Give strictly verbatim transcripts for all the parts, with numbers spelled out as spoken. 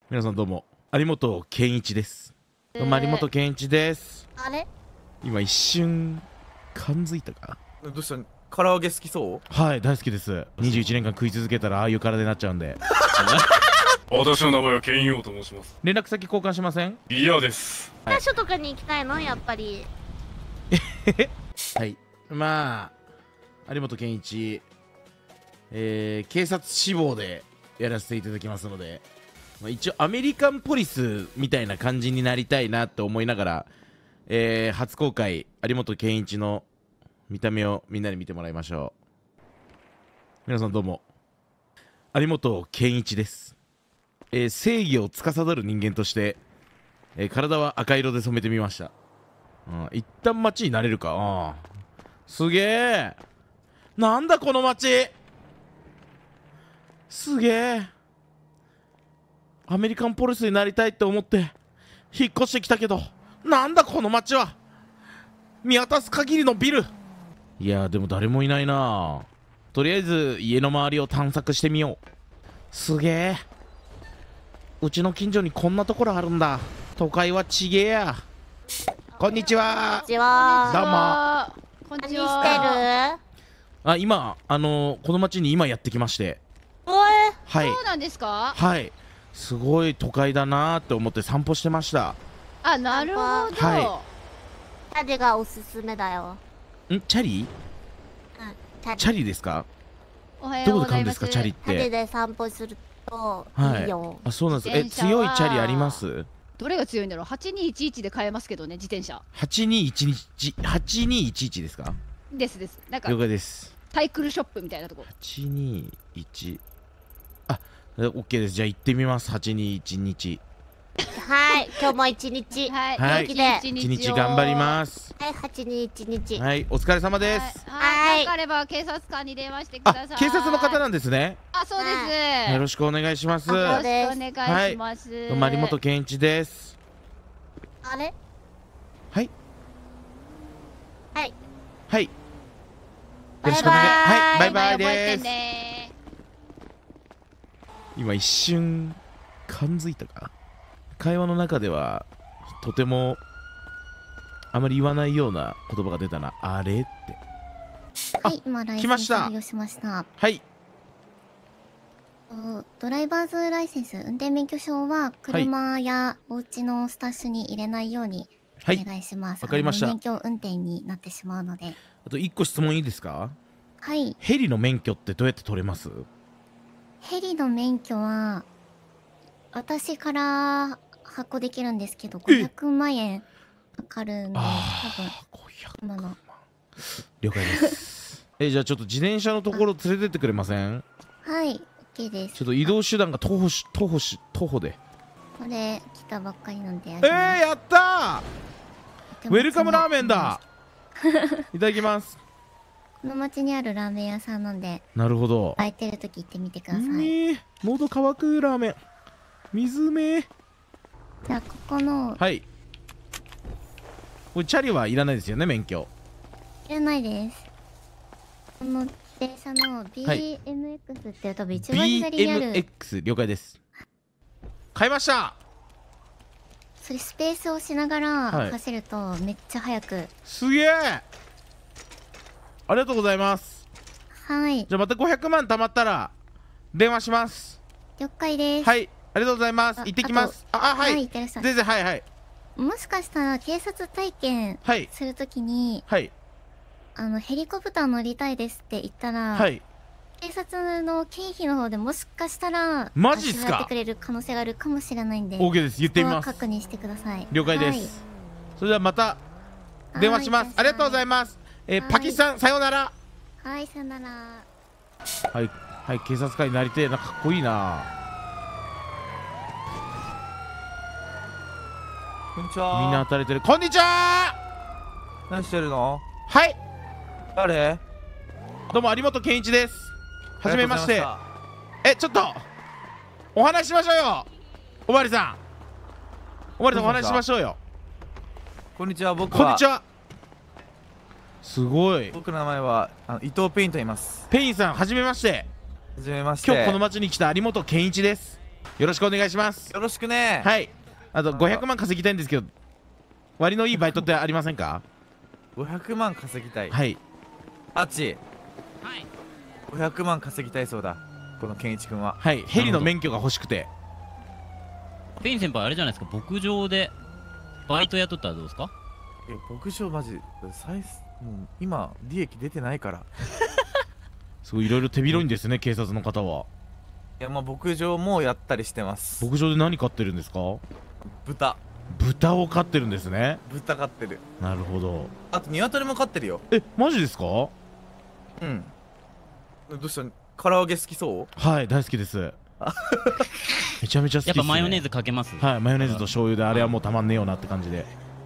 皆さんどうも、有本健一です。どうも有本健一です。 あれ今一瞬感づいたか？ どうした？唐揚げ好きそう？ はい、大好きです。にじゅういちねんかん食い続けたらああいう体になっちゃうんで。 私の名前はケンヨウと申します。 連絡先交換しません？ 嫌です。 場所とかに行きたいのやっぱり。 はい、まあ有本健一、えー、警察志望でやらせていただきますので、まあ、一応アメリカンポリスみたいな感じになりたいなって思いながら、えー、初公開有本健一の見た目をみんなに見てもらいましょう。皆さんどうも、有本健一です。えー、正義を司る人間として、えー、体は赤色で染めてみました。うん、一旦街になれるか。ああ、すげえ。なんだこの街、すげえ。アメリカンポリスになりたいって思って引っ越してきたけど、なんだこの街は。見渡す限りのビル。いやでも誰もいないな。とりあえず家の周りを探索してみよう。すげえ、うちの近所にこんなところあるんだ。都会はちげえや。こんにちは。 こんにちは。 どうも。 こんにちは。何してる？ あ、今あのー、この町に今やってきまして。 おえ、 はい、 そうなんですか？ はい、すごい都会だなーって思って散歩してました。 あ、なるほど。 はチャリがおすすめだよ。 ん、チャリ？ うん、チャリ。 チャリですか？ おはよどこうございます。 で買うんですかチャリっチャリて？ で散歩するとはいいいよ。 あ、そうなんです。え、 自転車は強いチャリあります？ どれが強いんだろう。はちにいちいちで買えますけどね、自転車。 はちにいちいち、はちにいちいちですか？ ですです。なんか了解です。 サイクルショップみたいなとこ。 はちにいち、あ、オッケーです。じゃあ行ってみます。はちにいちにち。 はい、今日も一日。 はい。 はい元気でいちにち頑張ります。 はい、八に一日。 はい、お疲れ様です。 はい。 はいわかれば警察官に電話してください。 あ、警察の方なんですね。 あ、そうです。 よろしくお願いします。 あよろしくおです願いします。 どうも有本健一です。 あれはいはい。 はい、よバイバイろしくお願い。はい、バイバイ覚えてです。 ね。 今一瞬感づいたか？会話の中ではとてもあまり言わないような言葉が出たな。あれって。 はい、今ライセンス来ました作業しました。 はい、 とドライバーズライセンス、運転免許証は車やお家のスタッシュに入れないようにおはい、 願いします。 わかりましたあの免許運転になってしまうので。 あと一個質問いいですか？ はい、 ヘリの免許ってどうやって取れます？ ヘリの免許は私から発行できるんですけど、ごひゃくまんえんかかるんで、多分ああ、ごひゃく今の。 了解ですえ、じゃあちょっと自転車のところ連れてってくれません？ はい、OK です。 ちょっと移動手段が徒歩し徒歩し徒歩で。 これ来たばっかりなんであえー、 げます。 やったー、 とてもウェルカムラーメンだ。いただきます。 この町にあるラーメン屋さんなんで、 なるほど。 空いてる時行ってみてください。 ねえ、喉乾くラーメン、水うめえ。 じゃあここのはい、これチャリはいらないですよね、免許。 いらないです。この電車の ビーエムエックス っていう多分一番左にある、 ビーエムエックス 了解です。買いました。 それスペースをしながはいら走るとめっちゃ速く。 すげえ、ありがとうございます。 はい、 じゃあまたごひゃくまん貯まったら電話します。 了解です。 はい、ありがとうございます。 あ行ってきます。ああ、はい、 はい、いってらっしゃい。 全然、はいはい。 もしかしたら警察体験はいするときに、 はいあのヘリコプター乗りたいですって言ったら、 はい。 警察の経費の方でもしかしたらマジっすかあのやってくれる可能性があるかもしれないんで、 OK です。言ってみます。 そこは確認してください。 了解です。 はい、 それではまた電話します。ありがとうございまます。えーはいパキスタンさようなら。 す。はい、さよなら。 はいはい、警察官になりてえな、かっこいいな。 こんにちは。 みんな当たれてる。こんにちは。 何してるの？ はい、 誰？ どうも有本健一です。はじめまして。 ありえ、ちょっとお話ししましょうよ、おまわりさん。おまわりさん、お話ししましょうよ。 がとうございました。こんにちは。僕はこんにちは。すごい。 僕の名前はあの伊藤ペインと言います。 ペインさん、はじめまして。 はじめまして。 今日この町に来た有本健一です。 よろしくお願いします。 よろしくね。 はいあとごひゃくまん稼ぎたいんですけど割のいいバイトってありませんか？ ごひゃくまん稼ぎたい。 はいあっちはいごひゃくまん稼ぎたいそうだ、この健一君は。 はいヘリの免許が欲しくて。 ペイン先輩あれじゃないですか、牧場でバイト雇ったらどうですか？ え牧場マジ最もう今利益出てないから。 すごいいろいろ手広いんですね警察の方は。 いやまあ牧場もやったりしてます。 牧場で何飼ってるんですか？ 豚豚を飼ってるんですね。 豚飼ってる。 なるほど。 あと鶏も飼ってるよ。 えマジですか？ うんどうした、唐揚げ好きそう？ はい大好きです。めちゃめちゃ好きです、ね、 やっぱマヨネーズかけます？ はいマヨネーズと醤油であれはもうたまんねえよなって感じで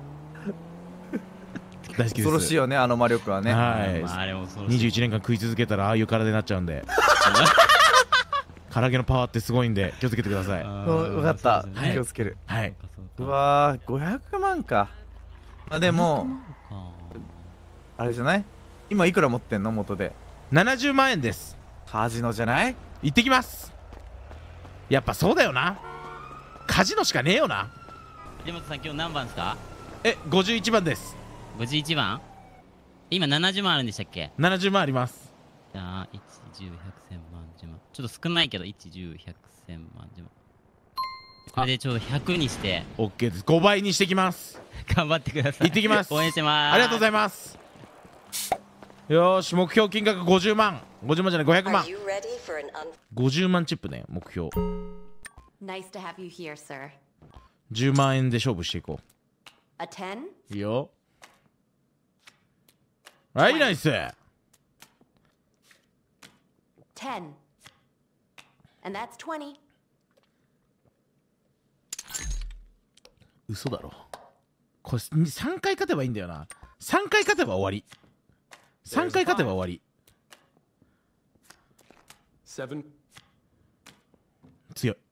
大好きです。 恐ろしいよねあの魔力はね。 はい、 まあ、あれもそうにじゅういちねんかん食い続けたらああいう体になっちゃうんで唐揚げのパワーってすごいんで気をつけてください。 分かった、 はい気をつける。 はいううわーごひゃくまんか。まあでもあれじゃない、今いくら持ってんの元で？ ななじゅうまんえんです。 カジノじゃない？ 行ってきます。やっぱそうだよな、カジノしかねえよな。 藤本さん今日何番ですか？ えごじゅういちばんです。 ごじゅういちばん？今ななじゅうまんあるんでしたっけ？ ななじゅうまんあります。 じゃあいち、じゅう、ひゃく、せんまん、じゅうまん、ちょっと少ないけどいち、じゅう、ひゃく、せんまん、じゅうまん、これでちょうどひゃくにして OK です。ごばいにしてきます。 頑張ってください。 行ってきます。 応援してます。 ありがとうございます。よーし目標金額ごじゅうまん、ごじゅうまんじゃないごひゃくまん、ごじゅうまんチップね目標。 Nice to have you here, sir. じゅうまんえんで勝負していこ A ten? う。いいよ。はいナイス。 Ten. And that's twenty. 嘘だろこれさんかい勝てばいいんだよな。さんかい勝てば終わり。さんかい勝てば終わり。 Seven. 強い。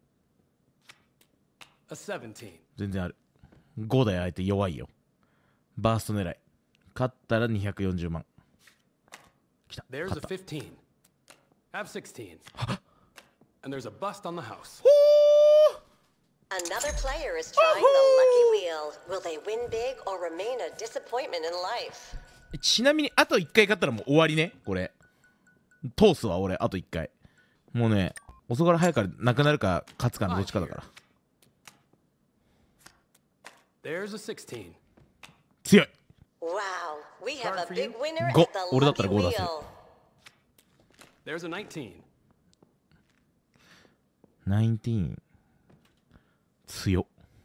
A seventeen. 全然ある。ごだよ相手弱いよ。バースト狙い。勝ったらにひゃくよんじゅうまん。きた。 There's 勝 a った。 fifteen. Have sixteen. And there's a bust on the house. Another player is trying the lucky wheel. Will they win big or remain a disappointment in life? ちなみにあといっかい勝ったらもう終わりねこれ。通すわ俺あといっかい。もうね遅から早からなくなるか勝つかのどっちかだから。 There's a sixteen. 強い。 Wow, we have a big winner Go. at the 俺だったら lucky ご出せる。 wheel. There's a nineteen. じゅうきゅう。強っ。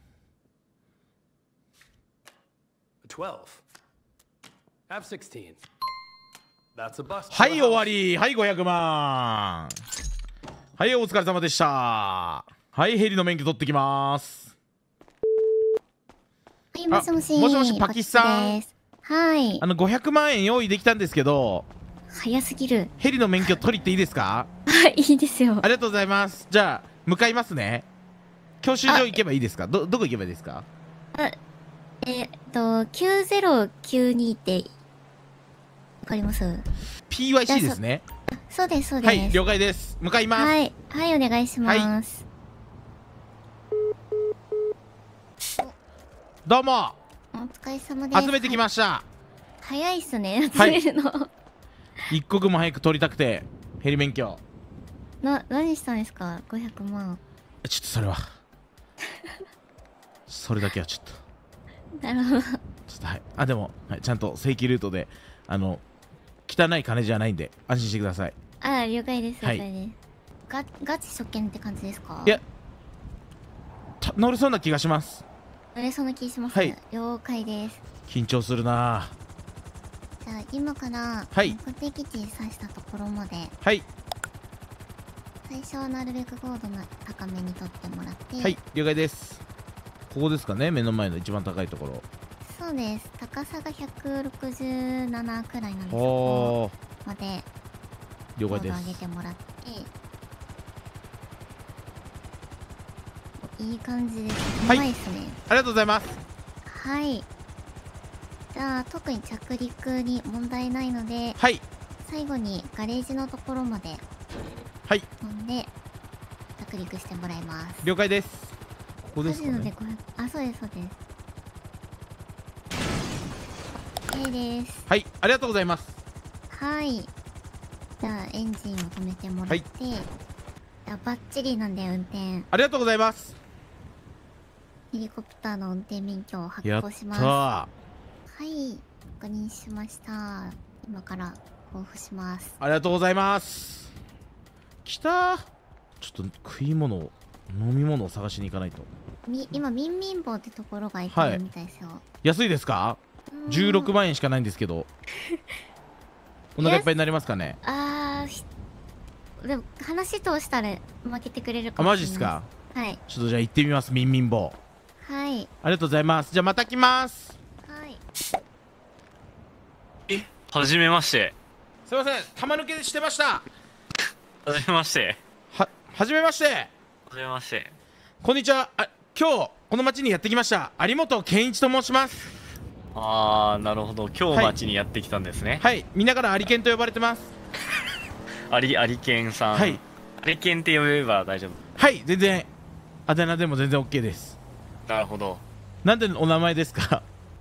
Twelve. Have sixteen. That's a bust. はい終わり。はいごひゃくまん。はいお疲れ様でした。はいヘリの免許取ってきます。 はいもしもし。 もしもしパキスタンです。はい。 あのごひゃくまんえん用意できたんですけど早すぎる。 ヘリの免許取りっていいですか？ はいいいですよ。 ありがとうございます。じゃあ向かいますね。教習所行けばいいですか？どどこ行けばいいですか？ あえっときゅうゼロきゅうにってわかります？ ピーワイシー ですね。 そうですそうです。 はい了解です。向かいます。 はいはいお願いします。 どうもお疲れ様です。 集めてきました。 早いっすね集はいめるの。 一刻も早く取りたくてヘリ免許。 な何したんですかごひゃくまん。 ちょっとそれはそれだけはちょっとなるほど。 ちょっとはいあでも、はい、ちゃんと正規ルートであの汚い金じゃないんで安心してください。 あ了解です了はい解です。ガガチ初見って感じですか？ いやた乗れそうな気がします。 乗れそうな気します。 はい了解です。 緊張するな。 じゃあ今からはい目的地指したところまではい最初はなるべく高度な高めに取ってもらって、 はい了解です。ここですかね目の前の一番高いところ。 そうです。高さがひゃくろくじゅうななくらいなんですおまで了解です。 高度上げてもらっていい感じです。うまいですね。 ありがとうございます。 はいじゃあ特に着陸に問題ないので、 はい最後にガレージのところまではい飛んで着クリックしてもらいます。 了解です。ここですかカジノでね。 ごひゃく、あ、そうですそうです。OK です。 はい、ありがとうございます。 はい。じゃあエンジンを止めてもらって、じゃあバッチリなんで運転。 ありがとうございます。 ヘリコプターの運転免許を発やった行します。 ー。 はい、確認しました。今から交付します。 ありがとうございます。来たー。ちょっと食い物を飲み物を探しに行かないと。 み今ミンミン棒ってところがいてるみたいですよ。 安いですか？じゅうろくまんえんしかないんですけど。お腹いっぱいになりますかね？ あーひでも話通したら負けてくれるかあ、 もしれないマジっすか？ はいちょっとじゃあ行ってみます、ミンミン棒。 はいありがとうございます。じゃあまた来ます。 はいえ、はじめまして。 すいません、玉抜けしてました。 はじめまして。 は、はじめまして。 はじめまして。 こんにちは。あ、今日この町にやってきました有本健一と申します。 あー、なるほど。今日町にやってきたんですね。 はい、みんなからアリケンと呼ばれてます。 アリ、アリケンさん。 はい。 アリケンって呼べば大丈夫。 はい、全然あだ名でも全然 OK です。 なるほど。 なんでお名前ですか？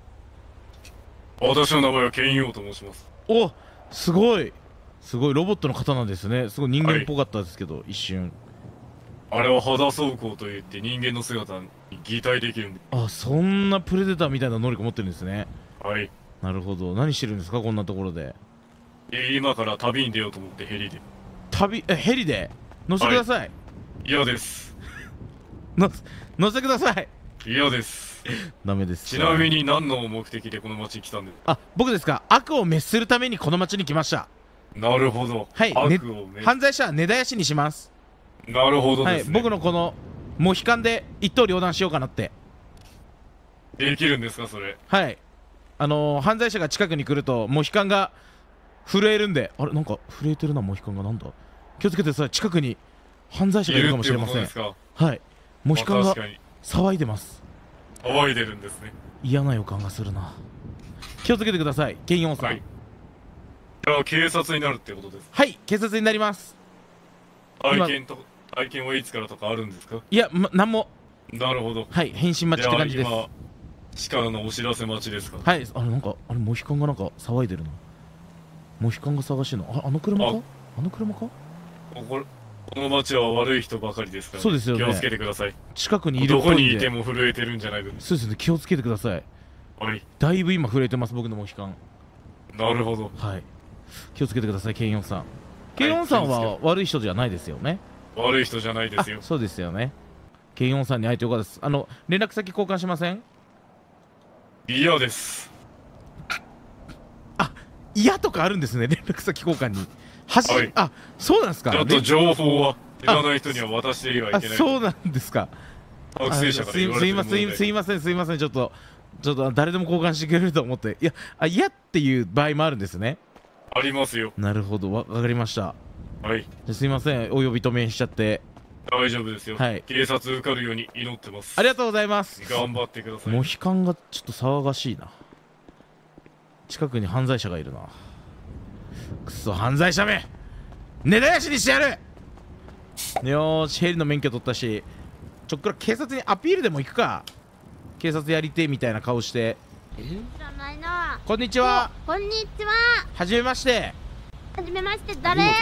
私の名前はケンヨウと申します。 お、すごいすごいロボットの方なんですね。すごい人間っぽかったですけど、はい、一瞬。 あれは肌装甲といって人間の姿に擬態できるんで。 あ、そんなプレデターみたいな能力持ってるんですね。 はい。 なるほど。何してるんですかこんなところで。 え今から旅に出ようと思ってヘリで。 旅、え、ヘリで乗せてください。はい、 嫌ですの乗せてください。 嫌ですダメです。 ちなみに何の目的でこの町に来たんですか？ あ、僕ですか。悪を滅するためにこの町に来ました。 なるほど。 はい、 悪ね、 を滅犯罪者は根絶やしにします。 なるほどですね。 はい、僕のこのモヒカンで一刀両断しようかなって。 できるんですかそれ？ はい、あのー、犯罪者が近くに来るとモヒカンが震えるんで。あれ、なんか震えてるな、モヒカンが。なんだ、気をつけてください。近くに犯罪者がいるかもしれません。はい、モヒカンが騒いでます。 騒いでるんですね。 嫌な予感がするな。気をつけてください、ケンヨンさん。はい、 じゃあ警察になるってことですか？ はい、警察になります。 体験と体験はいつからとかあるんですか？ いや、ま、なんも。 なるほど。 はい、返信待ちって感じです。 今市からのお知らせ待ちですか？ はい、あれ、なんかあれモヒカンがなんか騒いでるな。モヒカンが探してるの。あ、あの車か？あの車か？ こここの町は悪い人ばかりですから、ね、 そうですよね。 気をつけてください。 近くにいるっぽいんで。 どこにいても震えてるんじゃないですか？ そうですね、気をつけてください。 はい。 だいぶ今震えてます、僕のモヒカン。 なるほど。 はい、気をつけてください、ケンヨンさん。ケンヨンさんは悪い人じゃないですよね？ 悪い人じゃないですよ。 そうですよね。ケンヨンさんに会えてよかったです。あの連絡先交換しません？ 嫌です。 あ、嫌とかあるんですね、連絡先交換に。はし、はい、あ、そうなんですか。 ちょっと情報は知らない人には渡してはいけない。 あ、そうなんですか。 学生者から言われてる問題。 すいません、すいません、すいません、ちょっとちょっと誰でも交換してくれると思って。いや、あ、嫌っていう場合もあるんですね。 ありますよ。 なるほど、わかりました。 はい。 じゃすいません、お呼び止めしちゃって。 大丈夫ですよ。 はい。 警察受かるように祈ってます。 ありがとうございます。 頑張ってください。 モヒカンがちょっと騒がしいな。近くに犯罪者がいるな。くそ、犯罪者め、根絶やしにしてやる。よーし、ヘリの免許取ったし、ちょっくら警察にアピールでも行くか。警察やりてえみたいな顔して。 知らないな。 こんにちは。 こんにちは。 はじめまして。 はじめまして、誰？ はい、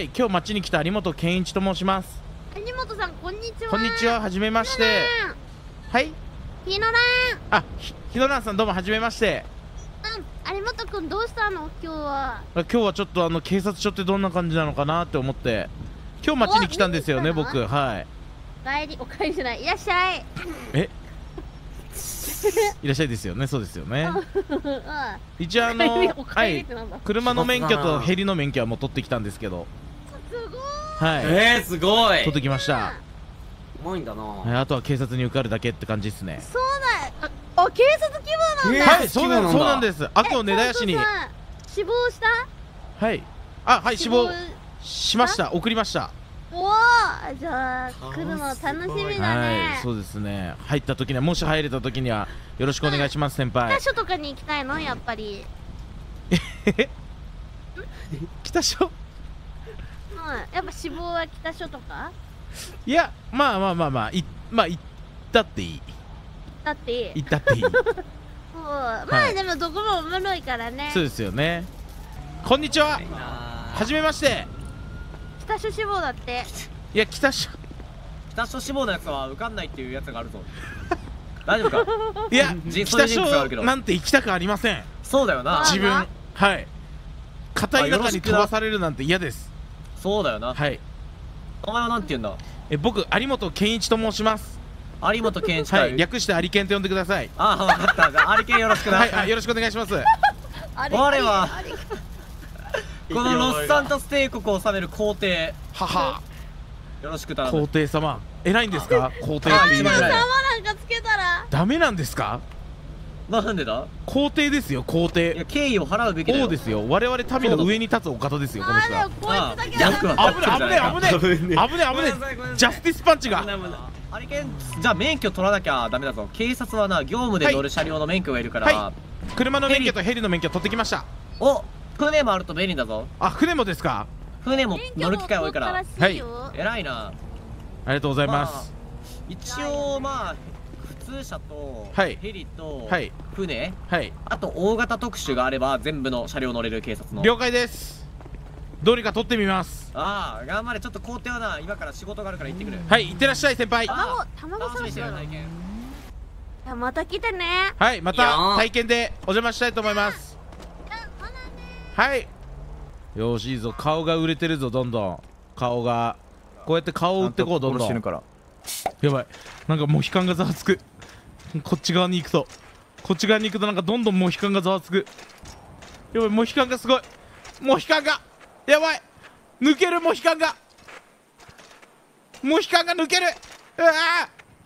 今日町に来た有本健一と申します。 有本さん、こんにちは。 こんにちは、はじめまして。はい。 ひのらん。 あ、ひ、ひのらんさん、どうもはじめまして。 うん、有本くんどうしたの今日は？ 今日はちょっとあの警察署ってどんな感じなのかなって思って今日町に来たんですよね、僕。はい。 お帰り、お帰りじゃない、いらっしゃい。 えいらっしゃいですよね。そうですよね。一応あのはい車の免許とヘリの免許はもう取ってきたんですけど。 すごい。 はい。 えー、すごい。 取ってきました。 うまいんだな。 はい、あとは警察に受かるだけって感じですね。 そうだ。あ、警察規模なんだ。 はい、そうなんそうなんです。悪を根絶やしに。 死亡した？ はい。あ、はい、死亡しました。送りました。 おお、じゃあ来るの楽しみだね。 はい、そうですね。入った時には、もし入れた時にはよろしくお願いします、先輩。 北署とかに行きたいの、やっぱり。 え北署？ うん、やっぱ死亡は北署とか？ いやまあまあまあまあいまあ行ったっていいだって行ったっていいそうまあでもどこもおもろいからね。 そうですよね。こんにちは。はじめまして。 北諸志望だって。 いや北諸北諸志望のやつは受かんないっていうやつがあるぞ。大丈夫か？ いやじ北そういうジンクスがあるけど諸なんて行きたくありません。 そうだよな。 自分あはい硬い中に飛ばされるなんて嫌です。 そうだよな。 はい。 お前はなんて言うんだ？ え僕有本健一と申します。 有本健一かはい、略して有健と呼んでください。 ああ、分かった。じゃあ有健よろしくな。 はい、あよろしくお願いします。 我はこのロスサントス帝国を治める皇帝。 はは。 よろしく頼む。 皇帝様偉いんですか？皇帝ってあいうの一番偉い様なんかつけたらダメなんですか？ なんでだ？ 皇帝ですよ皇帝。 いや敬意を払うべきだよ。 王ですよ。我々民の上に立つお方ですよこの人は。 こいつだけ役は危ね危ね危ね危ね危ねジャスティスパンチが。 有健じゃあ免許取らなきゃダメだぞ。警察はな業務で乗る車両の免許がいるから、 は車の免許とヘリの免許取ってきました。 お船もあると便利だぞ。 あ船もですか？ 船も乗る機会多いから。 はい偉いな。 ありがとうございます。 まあ一応まあ普通車とはいヘリとはい船、 はいあと大型特殊があれば全部の車両乗れる警察の。 了解です。どうにか取ってみます。 ああ頑張れ。ちょっと工程はな今から仕事があるから行ってくる。 はい行ってらっしゃい先輩。 卵卵楽しみにサービスだろ。 してる体験。 いやまた来てね。 はいまた体験でお邪魔したいと思います。はいよしいいぞ。顔が売れてるぞどんどん。顔がこうやって顔を売ってこうどんどん。 殺してるからやばいなんかモヒカンがざわつく。こっち側に行くとこっち側に行くとなんかどんどんモヒカンがざわつく。やばいモヒカンがすごい。モヒカンがやばい抜ける。モヒカンがモヒカンが抜ける。うわー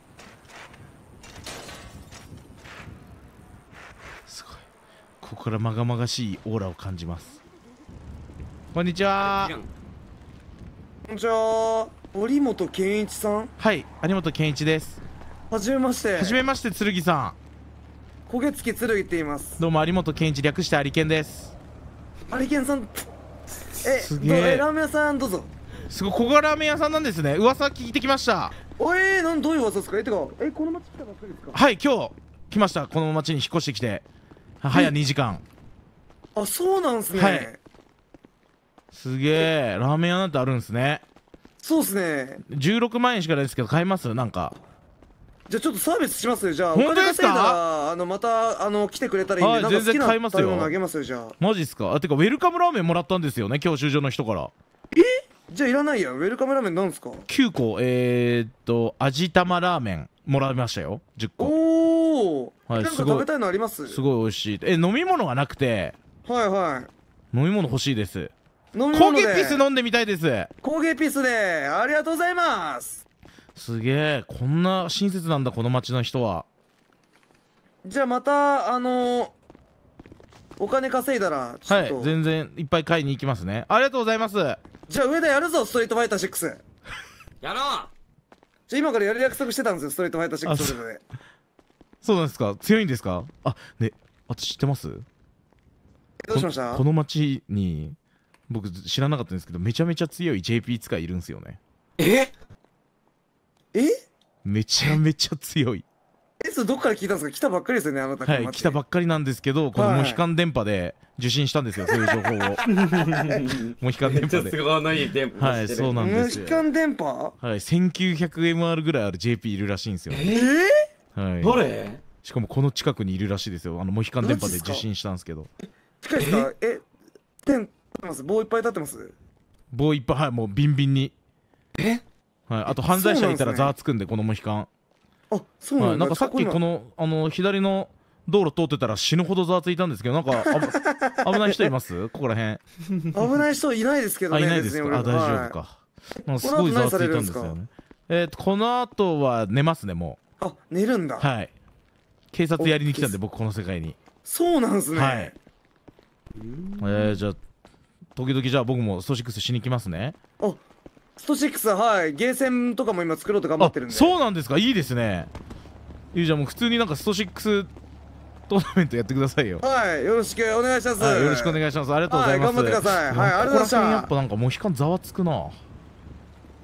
すごいここからまがまがしいオーラを感じます。こんにちは。 こんにちは。堀本健一さん。 はい有本健一です。 はじめまして。 はじめまして剣さん。 焦げ付き剣って言います。 どうも有本健一略して有健です。 有健さんえすげえどえラーメン屋さんどうぞ。 すごいここがラーメン屋さんなんですね。噂聞いてきました。 おえー、なんどういう噂ですか？えてかえこの町来たばっかりですか？ はい今日来ました。この町に引っ越してきては早にじかん。 あそうなんすね。 はいすげえラーメン屋なんてあるんですね。 そうっすね。 じゅうろくまんえんしかないですけど買えます？なんかじゃあちょっとサービスしますよ。じゃあお本当ですか？ 金稼いだらあのまたあの来てくれたらいいんで、 はいなんか好き全然買いますよな食べ物あげますよ。じゃあマジっすか？あてかウェルカムラーメンもらったんですよね教習所の人から。 じゃあいらないやん。ウェルカムラーメンなんすか？ きゅうこえー、っと味玉ラーメンもらいましたよじゅっこ。 おお、 はいなんか食べたいのあります？ すごい美味しい。え飲み物がなくて。 はいはい飲み物欲しいです。 飲み物で焦げピス飲んでみたいです。 焦げピスでありがとうございます。 すげえこんな親切なんだこの町の人は。 じゃあまたあのー、お金稼いだらちょっと、 はい全然いっぱい買いに行きますね。ありがとうございます。 じゃあ上田やるぞストリートファイターシックス。 やろう。 じゃあ今からやる約束してたんですよストリートファイターシックスで。 そうなんですか？強いんですか？あね私知ってます？ どうしました？ ここの町に僕知らなかったんですけどめちゃめちゃ強い ジェーピー 使いいるんですよね。 ええめちゃめちゃ強い。 えそれどっから聞いたんですか？来たばっかりですよねあなた。 はい来たばっかりなんですけどこのモヒカン電波で受信したんですよ、そういう情報をモヒカン電波で。 都合のいい電波はいそうなんですよ。 モヒカン電波はい せんきゅうひゃくエムアール ぐらいある ジェーピー いるらしいんですよ。 えー、はい誰？ しかもこの近くにいるらしいですよ。あのモヒカン電波で受信したんですけど。 近いですか？え天立ってます？棒いっぱい立ってます？ 棒いっぱいはいもうビンビンに。 えはいあと犯罪者いたらざわつくんでこのモヒカン。 あそうなんだ。 はい、なんかさっきこのあの左の道路通ってたら死ぬほどざわついたんですけどなんかあ危ない人います？ここら辺。 危ない人いないですけどね。 あいないですか？あ大丈夫か。なんかすごいざわついたんですよね。えっとこの後は寝ますねもう。あ寝るんだ。 はい。警察やりに来たんで僕この世界に。 そうなんすね。 はい。えー、じゃあ時々じゃあ僕もストシックスしに来ますね。 あストシックスはいゲーセンとかも今作ろうと頑張ってるんで。 そうなんですか？いいですね。いいじゃんもう普通になんかストシックストーナメントやってくださいよ。 はいよろしくお願いします。 はい、よろしくお願いします。ありがとうございます。 はい頑張ってください。はいありがとうございました。 やっぱなんかモヒカンざわつくな。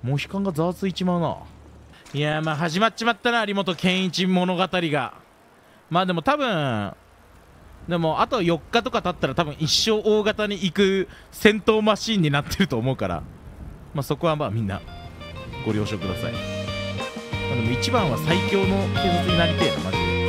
モヒカンがざわついちまうな。いやー、まあ始まっちまったな、有本健一物語が。まあでも多分でもあとよっかとか経ったら多分一生大型に行く戦闘マシーンになってると思うから、まあそこはまあみんなご了承ください。まあ、でも一番は最強の警察になりてえなマジで。